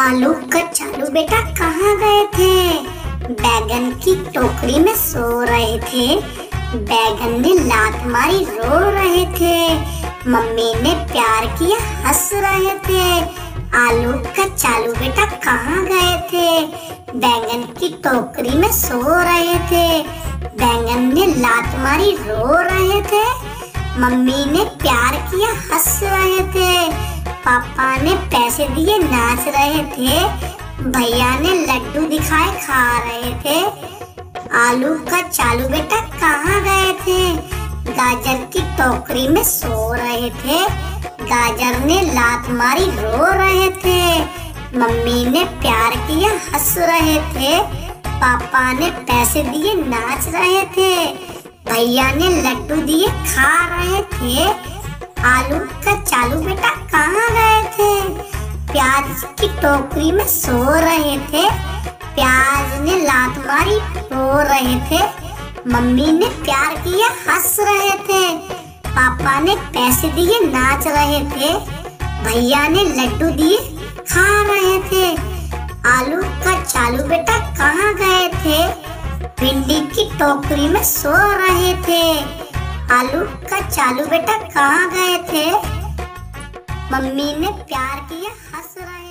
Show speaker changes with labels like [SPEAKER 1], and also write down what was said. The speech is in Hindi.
[SPEAKER 1] आलू कचालू बेटा कहाँ गए थे? बैगन की टोकरी में सो रहे थे। बैगन ने लात मारी रो रहे थे। मम्मी ने प्यार किया हंस रहे थे। आलू कचालू बेटा कहाँ गए थे? बैगन की टोकरी में सो रहे थे। बैगन ने लात मारी रो रहे थे। मम्मी ने प्यार किया हंस रहे थे। पापा ने पैसे दिए नाच रहे थे। भैया ने लड्डू दिखाए खा रहे थे। आलू कचालू बेटा कहाँ गए थे? गाजर की टोकरी में सो रहे थे। गाजर ने लात मारी रो रहे थे। मम्मी ने प्यार किया हंस रहे थे। पापा ने पैसे दिए नाच रहे थे। भैया ने लड्डू दिए खा रहे थे। आलू कचालू बेटा कहाँ गए थे? प्याज की टोकरी में सो रहे थे। प्याज ने लात मारी रो रहे थे। मम्मी ने प्यार किया हंस रहे थे। पापा ने पैसे दिए नाच रहे थे। भैया ने लड्डू दिए खा रहे थे। आलू कचालू बेटा कहाँ गए थे? भिंडी की टोकरी में सो रहे थे। आलू कचालू बेटा कहाँ गए थे? मम्मी ने प्यार किया हंस रहे